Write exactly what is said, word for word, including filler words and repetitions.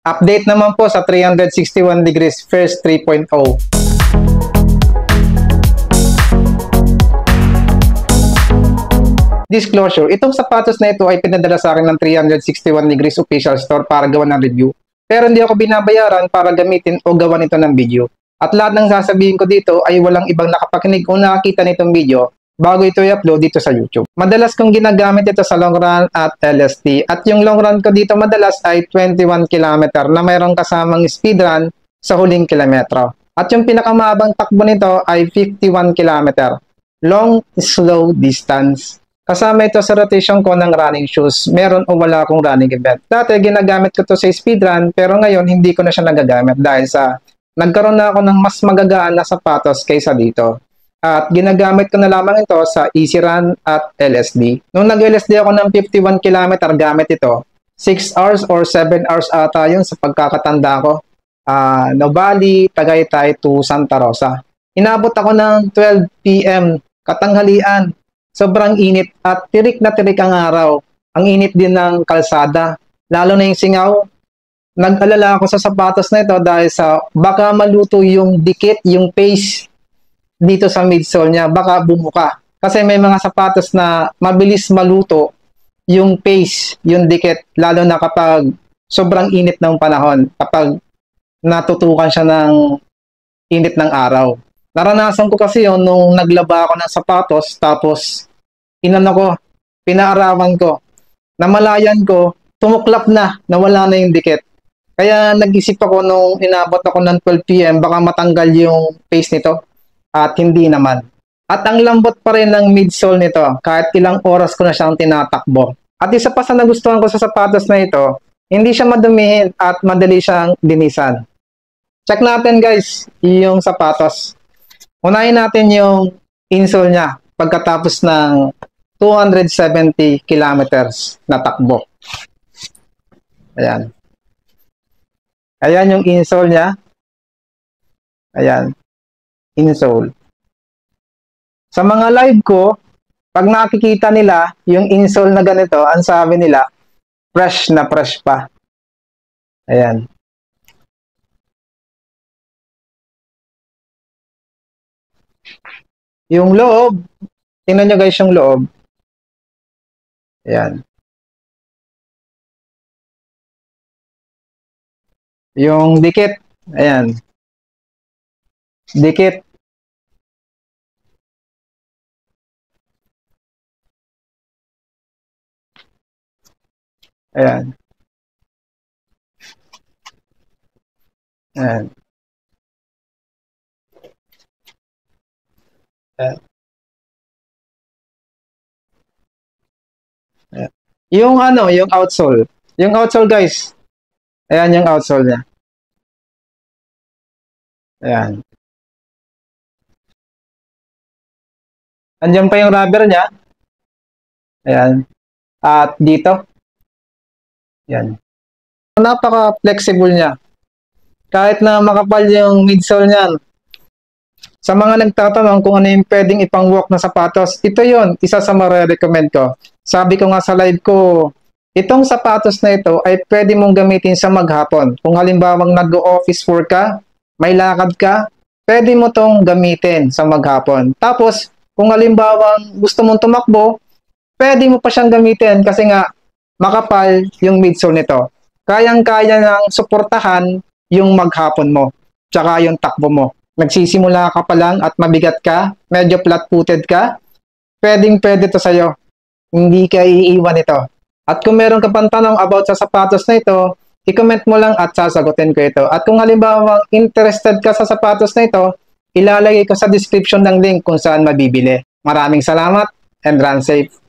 Update naman po sa three sixty-one degrees first three point oh. Disclosure, itong sapatos na ito ay pinadala sa akin ng three sixty-one degrees official store para gawa ng review. Pero hindi ako binabayaran para gamitin o gawan ito ng video. At lahat ng sasabihin ko dito ay walang ibang nakapakinig o nakakita nitong video bago ito i-upload dito sa YouTube. Madalas kong ginagamit ito sa long run at L S D. At yung long run ko dito madalas ay twenty-one kilometer na mayroong kasamang speed run sa huling kilometro. At yung pinakamabang takbo nito ay fifty-one kilometer. Long, slow distance. Kasama ito sa rotation ko ng running shoes. Meron o wala akong running event. Dati ginagamit ko to sa speed run pero ngayon hindi ko na siya nagagamit dahil sa nagkaroon na ako ng mas magagaan na sapatos kaysa dito. At ginagamit ko na lamang ito sa easy run at L S D. Nung nag-L S D ako ng fifty-one kilometer gamit ito, six hours or seven hours ata yun sa pagkakatanda ko. Uh, Nobali, Tagaytay to Santa Rosa. Inabot ako ng twelve p m katanghalian. Sobrang init at tirik na tirik ang araw. Ang init din ng kalsada. Lalo na yung singaw. Nag-alala ako sa sapatos na ito dahil sa baka maluto yung dikit, yung pace dito sa midsole niya, baka bumuka. Kasi may mga sapatos na mabilis maluto yung pace, yung dikit, lalo na kapag sobrang init ng panahon, kapag natutukan siya ng init ng araw. Naranasan ko kasi yun nung naglaba ako ng sapatos, tapos inano ko, pinaarawan ko, namalayan ko, tumuklap na, nawala na yung dikit. Kaya nag-isip ako nung inabot ako ng twelve p m baka matanggal yung pace nito. At hindi naman. At ang lambot pa rin ng midsole nito kahit ilang oras ko na siyang tinatakbo. At isa pa sa nagustuhan ko sa sapatos na ito, hindi siya madumihin at madali siyang linisan. Check natin guys yung sapatos. Unahin natin yung insole niya pagkatapos ng two hundred seventy kilometers na takbo. Ayan. Ayan yung insole niya. Ayan. Insole. Sa mga live ko, pag nakikita nila yung insole na ganito, ang sabi nila, fresh na fresh pa. Ayan. Yung loob, tingnan nyo guys yung loob. Ayan. Yung dikit, ayan. Dikit. Ayan. Ayan. Ayan. Ayan. Yung ano, yung outsole. Yung outsole guys. Ayan yung outsole niya. Ayan. Andiyan pa yung rubber niya. Ayan. At dito. Ayan. Napaka-flexible niya. Kahit na makapal yung midsole niyan. Sa mga nagtatanong kung ano yung pwedeng ipang-walk na sapatos, ito yon, isa sa mare-recommend ko. Sabi ko nga sa live ko, itong sapatos na ito ay pwede mong gamitin sa maghapon. Kung halimbawang nag-office work ka, may lakad ka, pwede mo tong gamitin sa maghapon. Tapos, kung halimbawang gusto mong tumakbo, pwede mo pa siyang gamitin kasi nga makapal yung midsole nito. Kayang-kaya nang suportahan yung maghapon mo, tsaka yung takbo mo. Nagsisimula ka pa lang at mabigat ka, medyo flat-footed ka, pwedeng-pwede to sa'yo. Hindi ka iiwan ito. At kung meron ka pang tanong about sa sapatos na ito, i-comment mo lang at sasagutin ko ito. At kung halimbawa interested ka sa sapatos na ito, ilalagay ko sa description ng link kung saan mabibili. Maraming salamat and run safe.